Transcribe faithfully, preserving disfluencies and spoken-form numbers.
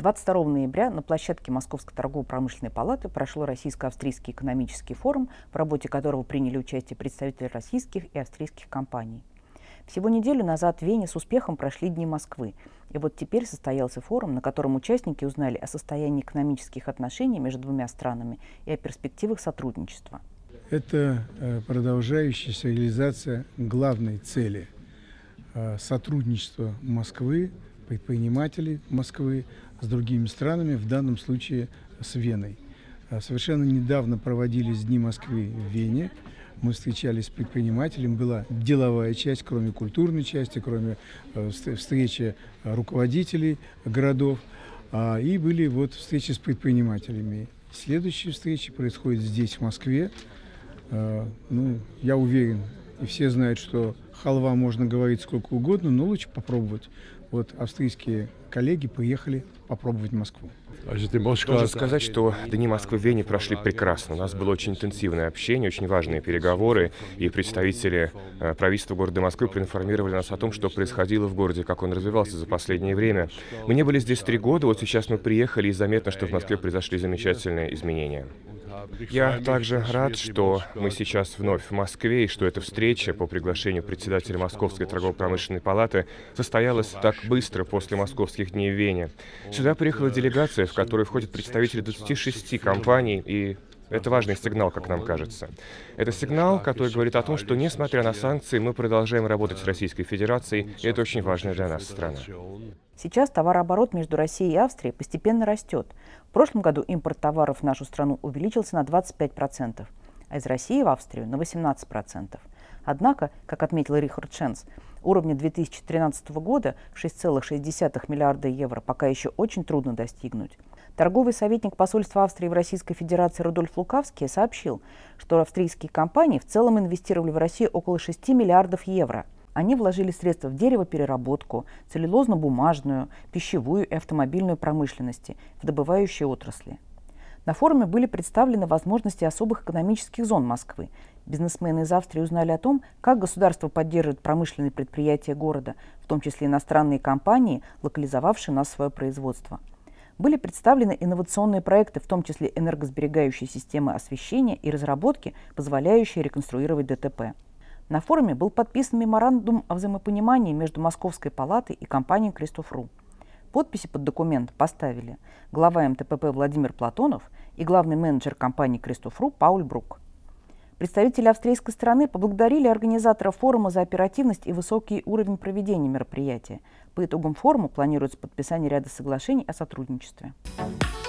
двадцать второго ноября на площадке Московской торгово-промышленной палаты прошел Российско-австрийский экономический форум, в работе которого приняли участие представители российских и австрийских компаний. Всего неделю назад в Вене с успехом прошли Дни Москвы. И вот теперь состоялся форум, на котором участники узнали о состоянии экономических отношений между двумя странами и о перспективах сотрудничества. Это продолжающаяся реализация главной цели сотрудничества Москвы, предпринимателей Москвы с другими странами, в данном случае с Веной. Совершенно недавно проводились Дни Москвы в Вене. Мы встречались с предпринимателем, была деловая часть, кроме культурной части, кроме встречи руководителей городов, и были вот встречи с предпринимателями. Следующие встречи происходят здесь, в Москве. Ну, я уверен, и все знают, что халва можно говорить сколько угодно, но лучше попробовать. Вот австрийские коллеги приехали попробовать Москву. Должен сказать, что Дни Москвы в Вене прошли прекрасно. У нас было очень интенсивное общение, очень важные переговоры, и представители э, правительства города Москвы проинформировали нас о том, что происходило в городе, как он развивался за последнее время. Мы не были здесь три года, вот сейчас мы приехали, и заметно, что в Москве произошли замечательные изменения. Я также рад, что мы сейчас вновь в Москве, и что эта встреча по приглашению председателя Московской торгово-промышленной палаты состоялась так быстро после Московских дней в Вене. Сюда приехала делегация, в которой входят представители двадцати шести компаний, и это важный сигнал, как нам кажется. Это сигнал, который говорит о том, что, несмотря на санкции, мы продолжаем работать с Российской Федерацией, и это очень важная для нас страна. Сейчас товарооборот между Россией и Австрией постепенно растет. В прошлом году импорт товаров в нашу страну увеличился на двадцать пять процентов, а из России в Австрию на восемнадцать процентов. Однако, как отметил Рихард Шенц, уровня две тысячи тринадцатого года в шесть целых шесть десятых миллиарда евро пока еще очень трудно достигнуть. Торговый советник посольства Австрии в Российской Федерации Рудольф Лукавский сообщил, что австрийские компании в целом инвестировали в Россию около шести миллиардов евро. Они вложили средства в деревопереработку, целлюлозно-бумажную, пищевую и автомобильную промышленности, в добывающие отрасли. На форуме были представлены возможности особых экономических зон Москвы. Бизнесмены из Австрии узнали о том, как государство поддерживает промышленные предприятия города, в том числе иностранные компании, локализовавшие у нас свое производство. Были представлены инновационные проекты, в том числе энергосберегающие системы освещения и разработки, позволяющие реконструировать ДТП. На форуме был подписан меморандум о взаимопонимании между Московской палатой и компанией Christoph.ru. Подписи под документ поставили глава эм тэ пэ пэ Владимир Платонов и главный менеджер компании Christoph.ru Пауль Брук. Представители австрийской стороны поблагодарили организаторов форума за оперативность и высокий уровень проведения мероприятия. По итогам форума планируется подписание ряда соглашений о сотрудничестве.